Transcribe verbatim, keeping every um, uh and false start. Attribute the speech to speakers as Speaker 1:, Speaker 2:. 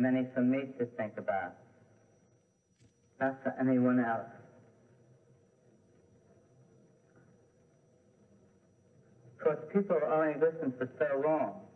Speaker 1: many for me to think about, not for anyone else. Of course, people only listen for so long.